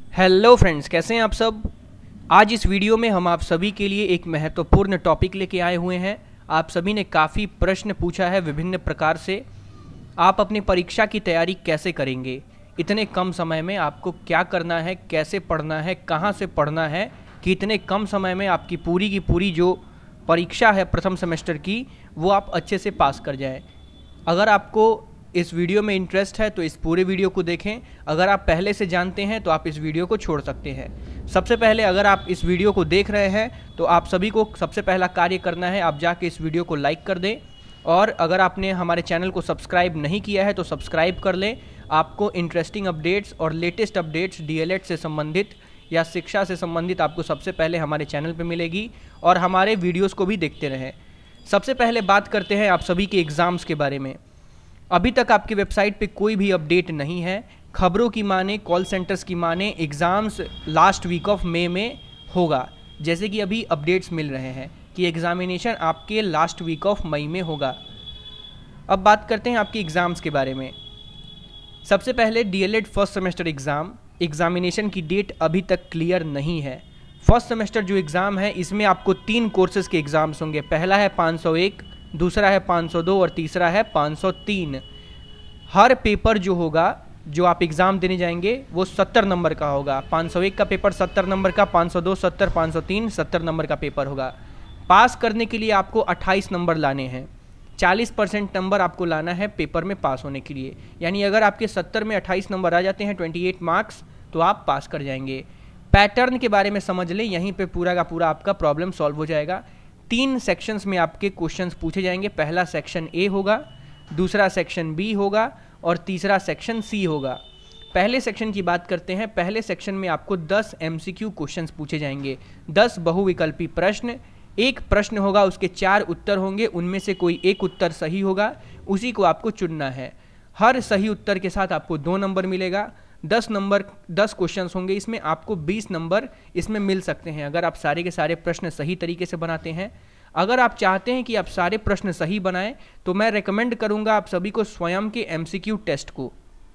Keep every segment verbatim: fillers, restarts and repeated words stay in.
Hello friends, कैसे हैं आप सब। आज इस वीडियो में हम आप सभी के लिए एक महत्वपूर्ण टॉपिक लेके आए हुए हैं। आप सभी ने काफ़ी प्रश्न पूछा है विभिन्न प्रकार से। आप अपनी परीक्षा की तैयारी कैसे करेंगे, इतने कम समय में आपको क्या करना है, कैसे पढ़ना है, कहाँ से पढ़ना है कि इतने कम समय में आपकी पूरी की पूरी जो परीक्षा है प्रथम सेमेस्टर की वो आप अच्छे से पास कर जाएं। अगर आपको इस वीडियो में इंटरेस्ट है तो इस पूरे वीडियो को देखें। अगर आप पहले से जानते हैं तो आप इस वीडियो को छोड़ सकते हैं। सबसे पहले अगर आप इस वीडियो को देख रहे हैं तो आप सभी को सबसे पहला कार्य करना है, आप जाके इस वीडियो को लाइक कर दें। और अगर आपने हमारे चैनल को सब्सक्राइब नहीं किया है तो सब्सक्राइब कर लें। आपको इंटरेस्टिंग अपडेट्स और लेटेस्ट अपडेट्स डीएलएड से संबंधित या शिक्षा से संबंधित आपको सबसे पहले हमारे चैनल पर मिलेगी। और हमारे वीडियोज़ को भी देखते रहें। सबसे पहले बात करते हैं आप सभी के एग्ज़ाम्स के बारे में। अभी तक आपकी वेबसाइट पे कोई भी अपडेट नहीं है। खबरों की माने, कॉल सेंटर्स की माने, exams last week of May में होगा। जैसे कि अभी अपडेट्स मिल रहे हैं कि एग्ज़ामिनेशन आपके लास्ट वीक ऑफ मई में होगा। अब बात करते हैं आपके एग्ज़ाम्स के बारे में। सबसे पहले DElEd first semester exam examination की डेट अभी तक क्लियर नहीं है। फर्स्ट सेमेस्टर जो एग्ज़ाम है इसमें आपको तीन कोर्सेज़ के एग्ज़ाम्स होंगे। पहला है पाँच सौ एक, दूसरा है पाँच सौ दो और तीसरा है पाँच सौ तीन। हर पेपर जो होगा, जो आप एग्ज़ाम देने जाएंगे वो सत्तर नंबर का होगा। पाँच सौ एक का पेपर सत्तर नंबर का, पाँच सौ दो सत्तर, पाँच सौ तीन सत्तर नंबर का पेपर होगा। पास करने के लिए आपको अट्ठाईस नंबर लाने हैं। चालीस परसेंट नंबर आपको लाना है पेपर में पास होने के लिए। यानी अगर आपके सत्तर में अट्ठाईस नंबर आ जाते हैं, अट्ठाईस मार्क्स, तो आप पास कर जाएंगे। पैटर्न के बारे में समझ लें, यहीं पे पूरा का पूरा आपका प्रॉब्लम सॉल्व हो जाएगा। तीन सेक्शंस में आपके क्वेश्चंस पूछे जाएंगे। पहला सेक्शन ए होगा, दूसरा सेक्शन बी होगा और तीसरा सेक्शन सी होगा। पहले सेक्शन की बात करते हैं। पहले सेक्शन में आपको दस एमसीक्यू क्वेश्चंस पूछे जाएंगे। दस बहुविकल्पी प्रश्न, एक प्रश्न होगा, उसके चार उत्तर होंगे, उनमें से कोई एक उत्तर सही होगा, उसी को आपको चुनना है। हर सही उत्तर के साथ आपको दो नंबर मिलेगा। दस नंबर दस क्वेश्चंस होंगे, इसमें आपको बीस नंबर इसमें मिल सकते हैं अगर आप सारे के सारे प्रश्न सही तरीके से बनाते हैं। अगर आप चाहते हैं कि आप सारे प्रश्न सही बनाएं तो मैं रेकमेंड करूंगा आप सभी को स्वयं के एमसीक्यू टेस्ट को।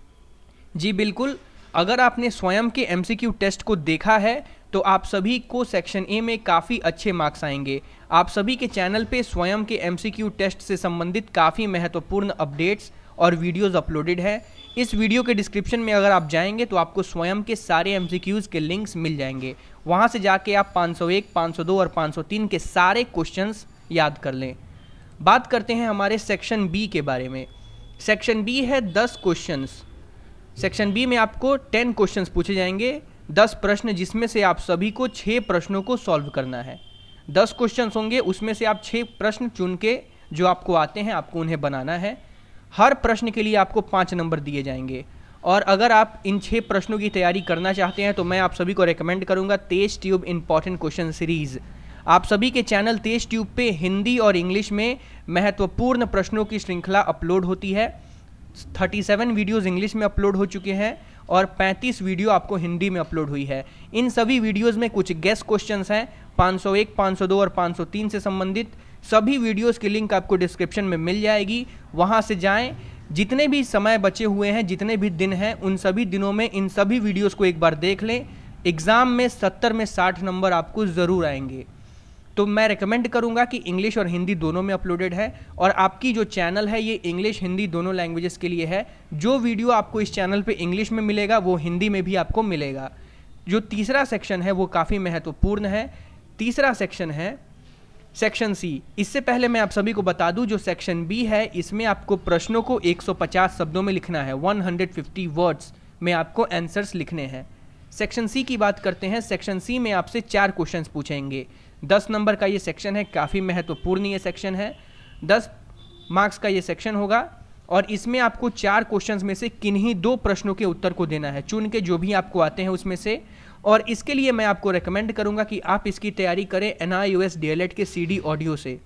जी बिल्कुल, अगर आपने स्वयं के एमसीक्यू टेस्ट को देखा है तो आप सभी को सेक्शन ए में काफ़ी अच्छे मार्क्स आएंगे। आप सभी के चैनल पे स्वयं के एमसीक्यू टेस्ट से संबंधित काफ़ी महत्वपूर्ण अपडेट्स और वीडियोज़ अपलोडेड है। इस वीडियो के डिस्क्रिप्शन में अगर आप जाएंगे तो आपको स्वयं के सारे एमसीक्यूज़ के लिंक्स मिल जाएंगे। वहां से जाके आप पाँच सौ एक, पाँच सौ दो और पाँच सौ तीन के सारे क्वेश्चंस याद कर लें। बात करते हैं हमारे सेक्शन बी के बारे में। सेक्शन बी है दस क्वेश्चंस। सेक्शन बी में आपको टेन क्वेश्चंस पूछे जाएंगे, दस प्रश्न, जिसमें से आप सभी को छः प्रश्नों को सॉल्व करना है। दस क्वेश्चंस होंगे, उसमें से आप छः प्रश्न चुन के जो आपको आते हैं आपको उन्हें बनाना है। हर प्रश्न के लिए आपको पाँच नंबर दिए जाएंगे। और अगर आप इन छः प्रश्नों की तैयारी करना चाहते हैं तो मैं आप सभी को रेकमेंड करूंगा Tej tube important question series. आप सभी के चैनल तेज ट्यूब पे हिंदी और इंग्लिश में महत्वपूर्ण प्रश्नों की श्रृंखला अपलोड होती है। सैंतीस वीडियोज़ इंग्लिश में अपलोड हो चुके हैं और पैंतीस वीडियो आपको हिंदी में अपलोड हुई है। इन सभी वीडियोज़ में कुछ गेस्ट क्वेश्चंस हैं पाँच सौ एक, पाँच सौ दो और पाँच सौ तीन से संबंधित। सभी वीडियोस की लिंक आपको डिस्क्रिप्शन में मिल जाएगी, वहां से जाएं। जितने भी समय बचे हुए हैं, जितने भी दिन हैं, उन सभी दिनों में इन सभी वीडियोस को एक बार देख लें। एग्ज़ाम में सत्तर में साठ नंबर आपको ज़रूर आएंगे। तो मैं रेकमेंड करूंगा कि इंग्लिश और हिंदी दोनों में अपलोडेड है। और आपकी जो चैनल है ये इंग्लिश हिंदी दोनों लैंग्वेजेस के लिए है। जो वीडियो आपको इस चैनल पर इंग्लिश में मिलेगा वो हिंदी में भी आपको मिलेगा। जो तीसरा सेक्शन है वो काफ़ी महत्वपूर्ण है। तीसरा सेक्शन है सेक्शन सी। इससे पहले मैं आप सभी को बता दूं, जो सेक्शन बी है इसमें आपको प्रश्नों को एक सौ पचास शब्दों में लिखना है। एक सौ पचास वर्ड्स में आपको आंसर्स लिखने हैं। सेक्शन सी की बात करते हैं। सेक्शन सी में आपसे चार क्वेश्चंस पूछेंगे। दस नंबर का ये सेक्शन है, काफ़ी महत्वपूर्ण ये सेक्शन है। दस मार्क्स का ये सेक्शन होगा और इसमें आपको चार क्वेश्चंस में से किन्हीं दो प्रश्नों के उत्तर को देना है, चुन के जो भी आपको आते हैं उसमें से। और इसके लिए मैं आपको रेकमेंड करूंगा कि आप इसकी तैयारी करें एनआईओएस डीएलएड के सीडी ऑडियो से।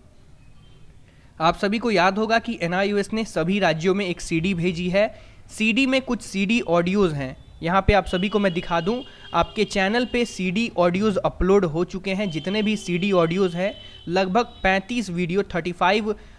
आप सभी को याद होगा कि एनआईओएस ने सभी राज्यों में एक सीडी भेजी है। सीडी में कुछ सीडी ऑडियोज़ हैं। यहाँ पे आप सभी को मैं दिखा दूँ, आपके चैनल पे सीडी ऑडियोज़ अपलोड हो चुके हैं। जितने भी सीडी ऑडियोज़ हैं लगभग पैंतीस वीडियो, पैंतीस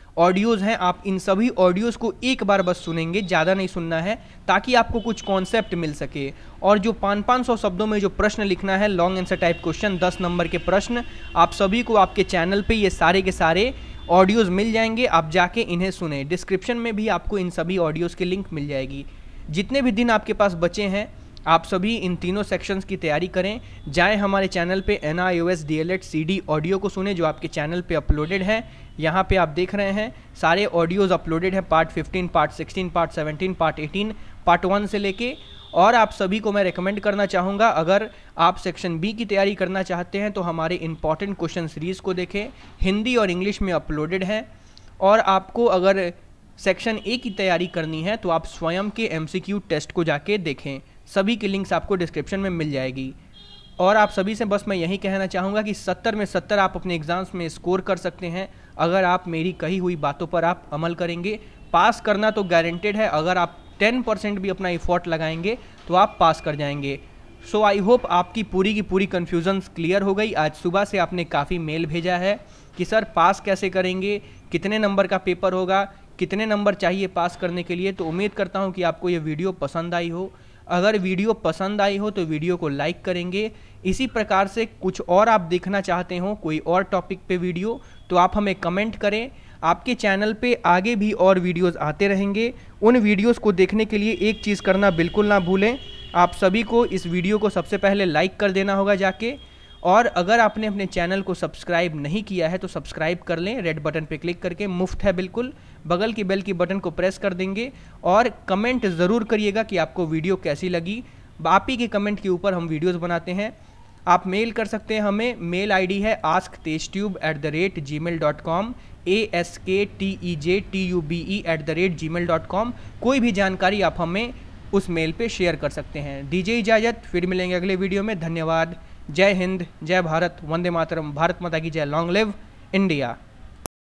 ऑडियोज़ हैं, आप इन सभी ऑडियोज़ को एक बार बस सुनेंगे, ज़्यादा नहीं सुनना है, ताकि आपको कुछ कॉन्सेप्ट मिल सके। और जो पाँच पाँच सौ शब्दों में जो प्रश्न लिखना है, लॉन्ग आंसर टाइप क्वेश्चन, दस नंबर के प्रश्न, आप सभी को आपके चैनल पे ये सारे के सारे ऑडियोज़ मिल जाएंगे। आप जाके इन्हें सुने, डिस्क्रिप्शन में भी आपको इन सभी ऑडियोज़ की लिंक मिल जाएगी। जितने भी दिन आपके पास बचे हैं, आप सभी इन तीनों सेक्शंस की तैयारी करें। जाएं हमारे चैनल पे N I O S D L Ed C D audio को सुने, जो आपके चैनल पे अपलोडेड है। यहाँ पे आप देख रहे हैं सारे ऑडियोज़ अपलोडेड है, part fifteen, part sixteen, part seventeen, part eighteen, part one से लेके। और आप सभी को मैं रिकमेंड करना चाहूँगा, अगर आप सेक्शन बी की तैयारी करना चाहते हैं तो हमारे इंपॉर्टेंट क्वेश्चन सीरीज़ को देखें, हिंदी और इंग्लिश में अपलोडेड है। और आपको अगर सेक्शन ए की तैयारी करनी है तो आप स्वयं के एम सी क्यू टेस्ट को जाके देखें, सभी की लिंक्स आपको डिस्क्रिप्शन में मिल जाएगी। और आप सभी से बस मैं यही कहना चाहूँगा कि सत्तर में सत्तर आप अपने एग्ज़ाम्स में स्कोर कर सकते हैं, अगर आप मेरी कही हुई बातों पर आप अमल करेंगे। पास करना तो गारंटेड है, अगर आप टेन परसेंट भी अपना एफर्ट लगाएंगे तो आप पास कर जाएंगे। सो आई होप आपकी पूरी की पूरी कन्फ्यूजन्स क्लियर हो गई। आज सुबह से आपने काफ़ी मेल भेजा है कि सर पास कैसे करेंगे, कितने नंबर का पेपर होगा, कितने नंबर चाहिए पास करने के लिए। तो उम्मीद करता हूँ कि आपको ये वीडियो पसंद आई हो। अगर वीडियो पसंद आई हो तो वीडियो को लाइक करेंगे। इसी प्रकार से कुछ और आप देखना चाहते हो, कोई और टॉपिक पे वीडियो, तो आप हमें कमेंट करें। आपके चैनल पे आगे भी और वीडियोस आते रहेंगे। उन वीडियोस को देखने के लिए एक चीज़ करना बिल्कुल ना भूलें, आप सभी को इस वीडियो को सबसे पहले लाइक कर देना होगा जाके। और अगर आपने अपने चैनल को सब्सक्राइब नहीं किया है तो सब्सक्राइब कर लें, रेड बटन पे क्लिक करके, मुफ्त है बिल्कुल। बगल की बेल की बटन को प्रेस कर देंगे और कमेंट ज़रूर करिएगा कि आपको वीडियो कैसी लगी। आप ही के कमेंट के ऊपर हम वीडियोस बनाते हैं। आप मेल कर सकते हैं हमें, मेल आईडी है ask Tej tube at the rate Gmail dot com, A S K T E J T U B E at the rate Gmail dot com. कोई भी जानकारी आप हमें उस मेल पे शेयर कर सकते हैं। दीजिए इजाज़त, फिर मिलेंगे अगले वीडियो में। धन्यवाद। जय हिंद, जय भारत, वंदे मातरम, भारत माता की जय, लॉन्ग लिव इंडिया।